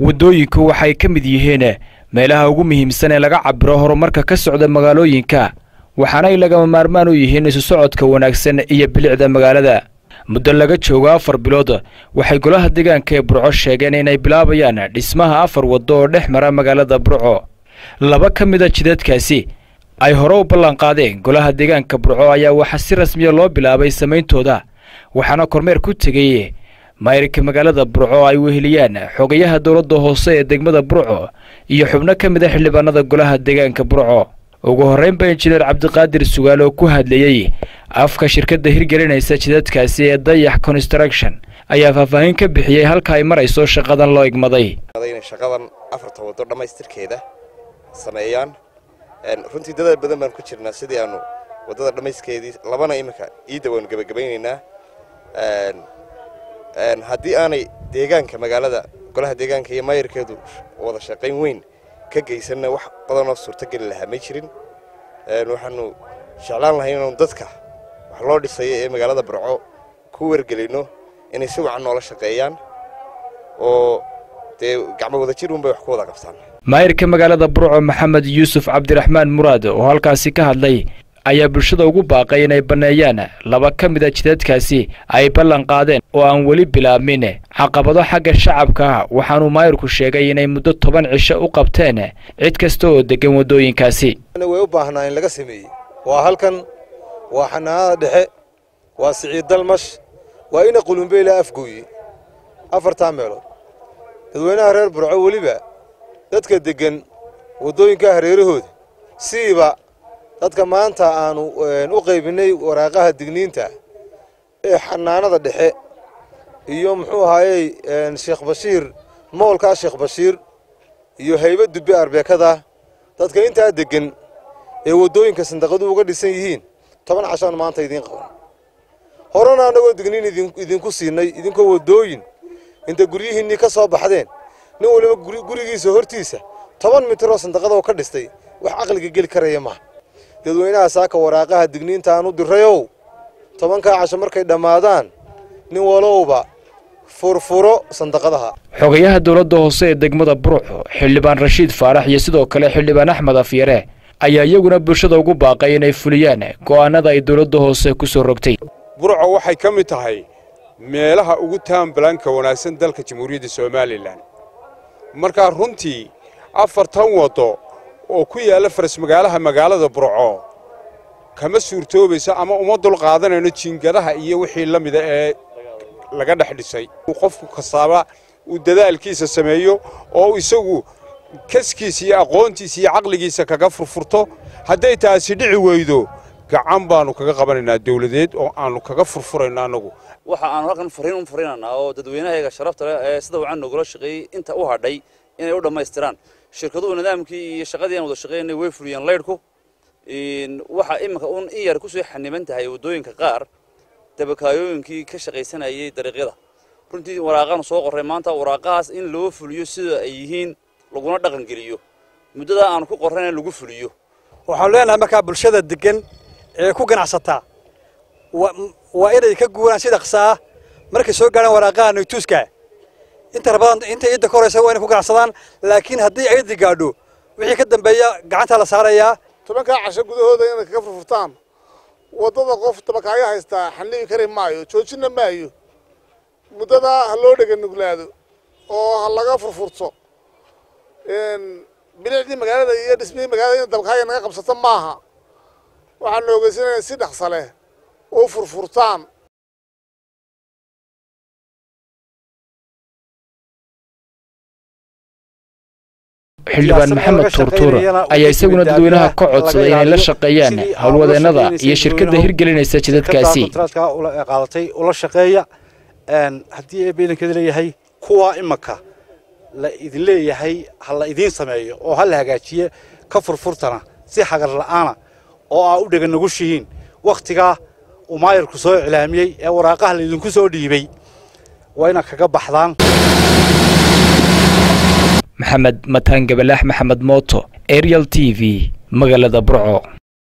wadooyinku waxay ka mid yihiin meelaha ugu muhiimsan ee laga cabiro horumarka ka socda magaalooyinka waxaana ay lagama maarmaan u yihiin isu socodka wanaagsan iyo bilicda magaalada muddo laga joogo 4 bilood waxay golaha deegaanka ee Burco sheegeen inay bilaabayaan dhismaha 4 wado oo dhex mara magaalada Burco laba ka mid ah jidadkaasi ay hore u ballan qaadeen golaha deegaanka Burco ayaa waxa si rasmi ah loo bilaabay sameeyntooda waxaana kormeer ku tagay maayirka magaalada Burco ay weheliyaan xogayaha dawladda hoose ee degmada Burco iyo xubno ka mid ah xildhibaanada golaha deegaanka Burco ugu horeyn baa injineer Cabdiqaadir Sugaal oo ku hadlayay afka shirkadda hirgelinaysa jidadkaasi ee Dayax Construction ayaa faahfaahin ka bixiyay halka ay marayso shaqadan loo igmaday shaqadan 4 wado dhamaystirkeeda sameeyaan runtii dadaal badan baan ku jirnaa sidii aanu wadada dhamayskeedii labana imika iidawaan gabagabaynaynaa haddii aanay deegaanka magaalada golaha deegaanka iyo maayirkeedu wada shaqayn weyn ka geysanna wax badan oo suurtagal lahaa ma jirin waxaanu jeclaan lahayn inaan dadka wax loo dhisay ee magaalada Burco ku wargelino inay si wacan noola shaqeeyaan oo gacmo wada jir unbay wax ku wada qabtaan maayirka magaalada Burco Maxamed Yuusuf Cabdiraxmaan Muraad oo halkaasi ka hadlay ayaa bulshada ugu baaqay inay baneeyaan laba ka mid ah jidadkaasi ay ballan qaadeen oo aan wali bilaabmin caqabado xagga shacabka waxaanu maayirku sheegay inay muddo 10 cisho u qabteen cid kasta oo degan wadooyinkaasi way u baahnaa in laga sameeyo waa halkan waa xanaanada dhexe waa Siciid Dalmash waa ina Qulumbeela afgooyi 4 meelood dadweynaha reer Burco waliba dadka degan wadooyinka hareerahooda siiba dadka maanta aanu u qaybinay waraaqaha digniinta ee xanaanada dhexe iyo muxuu ahaayay Sheekh Bashiir moolka Sheekh Bashiir iyo haybad dubbe arbeekada dadka inta degan ee wadooyinka sandaqadu uga dhisan yihiin 10 cashan maanta idin qaban horena anagoo digniin idinku siinay idinka wadooyin inta guriyihiinni ka soo baxdeen nin waliba gurigiisa hortiisa 10 mitir oo sandaqada ka dhistay wax aqliga gal karaya ma dadweynaha saaka waraaqaha digniinta aanu dirayo 10 casho markay dhamaadaan nin walowba furfuro sandaqadaha xogayaha dawladda hoose ee degmada Burco xildhibaan Rashiid Faarax iyo sidoo kale xildhibaan Axmed Afyare ayaa iyaguna bulshada ugu baaqay inay fuliyaan go'aanada ay dawladda hoose ku soo rogtay Burco waxay ka mid tahay meelaha ugu taambalanka wanaagsan dalka Jamhuuriyadda Soomaaliland marka runtii 4 wado oo ku yaala faras magaalada Burco kama suurtoobaysa ama uma dul qaadanayno jiingadaha iyo wixii la mid ah ee laga dhaxdhisay qofku kasaaba uu dadaalkiisa sameeyo oo isagu kaskiisa iyo aqoontiisa iyo aqligiisa kaga furfurto haday taasi dhici weydo gacan baanu kaga qabanaynaa dawladeed oo aanu kaga furfurayna anagu waxa aan halkan fariinana oo dadweynaha sharafta leh ee sida wacan nogula shaqeeyay inta u hadhay inay u dhameystiraan shirkaduhu nidaamkii iyo shaqadii aan wada shaqeynay way fuliyeen leerku waxa imika un iyar ku soo xaniban tahay wadooyinka qaar tabakaayooyinkii ka shaqeysanayay dariiqyada runtii waraaqan soo qoray maanta waraaqaas in loo fuliyo sida ay yihiin laguna dhaqan geliyo muddada aan ku qornay lagu fuliyo waxaan leenahay marka bulshada degan ee ku ganacsata waa inay ka guuraan sida qsaa markay soo gaaraan waraaqaha naytuuska inta rabaan inta idda koraysa waa inay ku ganacsadaan laakiin haddii ay digaadho wixii ka dambeeya gacanta la saarayaa 10 casho gudahooda inay kaga furfurtaan wadada qof tabakaaya haysta xanniin kare maayo joojina maayo muddada loo dhagan nuglaado oo laga furfurto bilicdii magaalada iyo dhismihii magaalada in tabakaaya naga qabsato maaha waxaan ogeysanaynaa si dhaqso leh oo furfurtaan xildhibaan Maxamed Turtuur ayaa isaguna dadweynaha ka codsaday inay la shaqeeyaan hawlwadeenada iyo shirkadda hirgelinaysa jidadkaasi qaadatay ula shaqeeya haddii ay beelankeeda leeyahay kuwa imaka la idin leeyahay hal la idin sameeyo oo hal hagaajiye ka furfurtana si xagar la'aana oo ay u dhagan nagu shihiin waqtiga uu maayirku soo ilaamiyay ee waraaqaha la idinku soo dhiibay waa ina kaga baxdaan محمد متان قبلاح محمد موتو Ariel TV مغالدة برعو